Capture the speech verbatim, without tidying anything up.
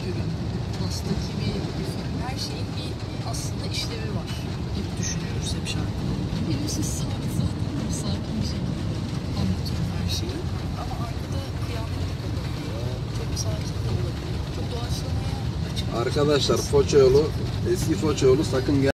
ürün. Pastaki bir film. Her şeyin bir aslında işlevi var gibi düşünüyoruz hep şarkıda. Birincisi saat zaten bir sakin bir şekilde anlatıyor her şeyi. Ama arkada kıyamet de kalabiliyor. Çok sakin de olabiliyor. Çok doğaçlamaya açık. Arkadaşlar Foça yolu, eski Foça yolu sakın gel.